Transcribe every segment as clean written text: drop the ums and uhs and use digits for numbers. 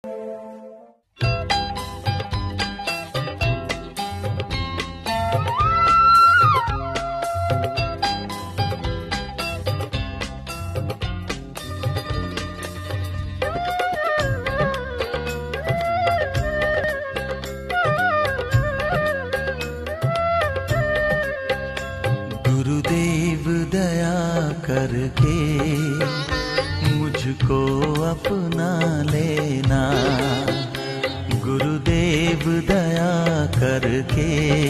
गुरुदेव दया करके मुझको अपना लेना, गुरुदेव दया करके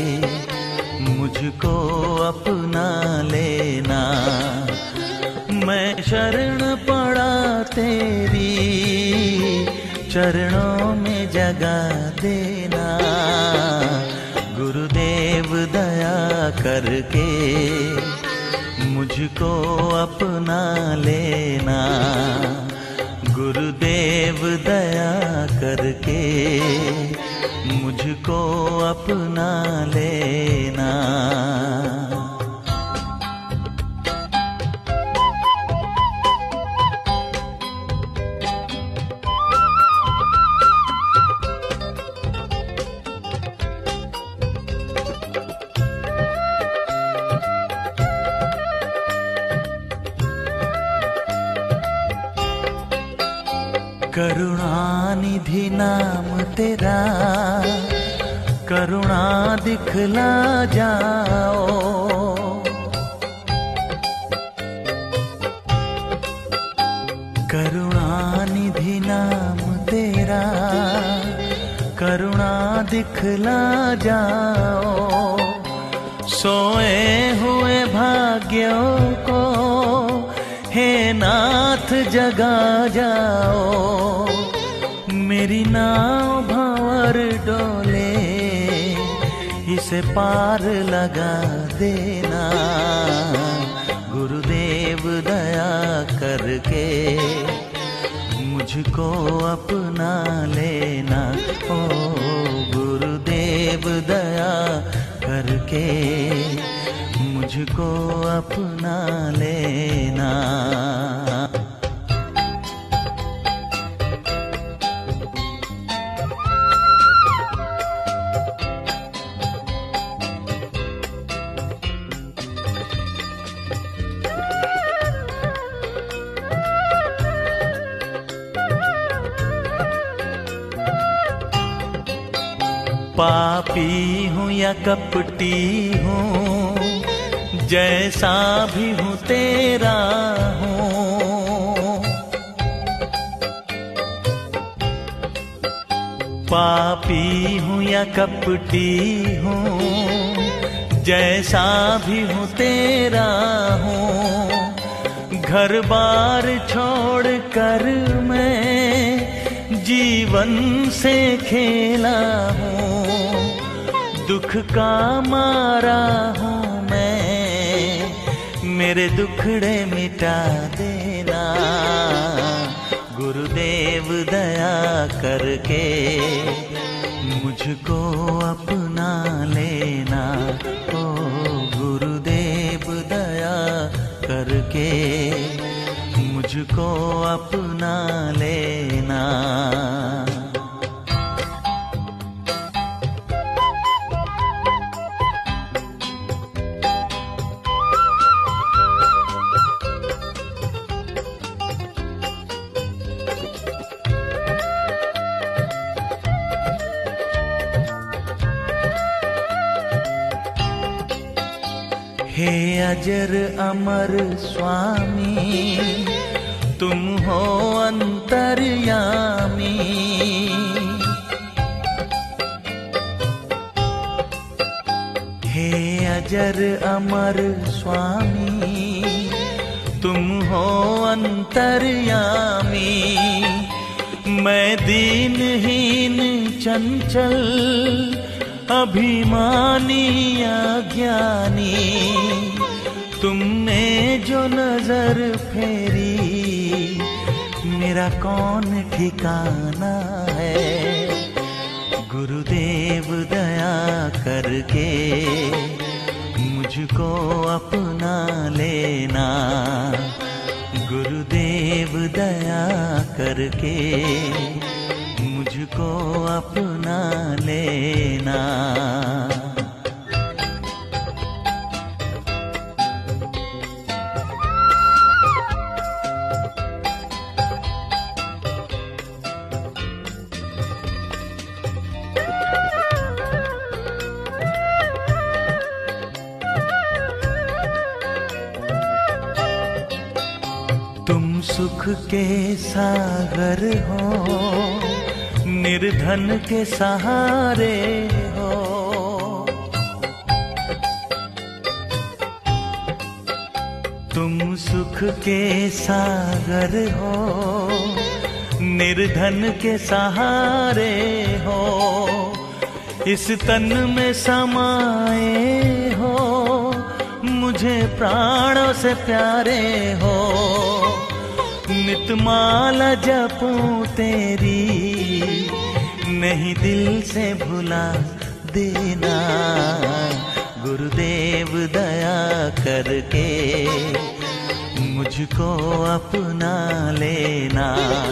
मुझको अपना लेना। मैं शरण पड़ा तेरी चरणों में जगा देना, गुरुदेव दया करके मुझको अपना लेना, गुरुदेव दया करके मुझको अपना लेना। करुणानिधि नाम तेरा करुणा दिखला जाओ, करुणानिधि नाम तेरा करुणा दिखला जाओ। सोए हुए भाग्यों को हे नाथ जगा जाओ, मेरी नाव भंवर डोले इसे पार लगा देना, गुरुदेव दया करके मुझको अपना लेना। ओ गुरुदेव दया करके मुझको अपना लेना। पापी हूँ या कपटी हूँ, जैसा भी हूँ तेरा हूँ। पापी हूँ या कपटी हूँ, जैसा भी हूँ तेरा हूँ। घर बार छोड़ कर मैं जीवन से खेला हूँ, दुख का मारा हूँ मैं, मेरे दुखड़े मिटा देना, गुरुदेव दया करके मुझको अपना लेना। ओ गुरुदेव दया करके मुझको अपना लेना। हे अजर अमर स्वामी तुम हो अंतर्यामी, हे अजर अमर स्वामी तुम हो अंतर्यामी। मैं दीनहीन चंचल अभिमानी अज्ञानी, तुमने जो नजर फेरी मेरा कौन ठिकाना है। गुरुदेव दया करके मुझको अपना लेना, गुरुदेव दया करके मुझको अपना लेना। तुम सुख के सागर हो, निर्धन के सहारे हो। तुम सुख के सागर हो, निर्धन के सहारे हो। इस तन में समाए हो, मुझे प्राणों से प्यारे हो। नितमाला जपूं तेरी, नहीं दिल से भुला देना। गुरुदेव दया करके मुझको अपना लेना।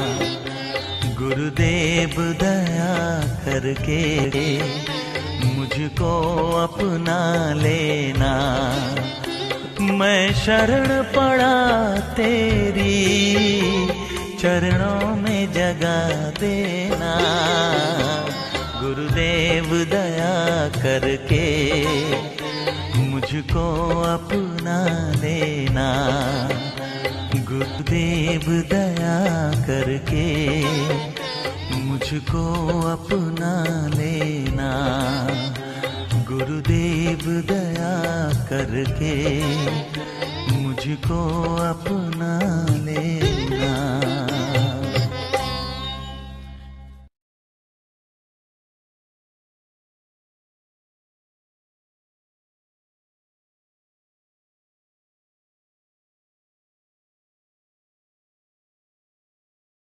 गुरुदेव दया करके मुझको अपना लेना। मैं शरण पड़ा तेरी, चरणों में जगा देना। गुरुदेव दया करके मुझको अपना लेना। गुरुदेव दया करके मुझको अपना लेना। गुरुदेव दया करके मुझको अपना लेना।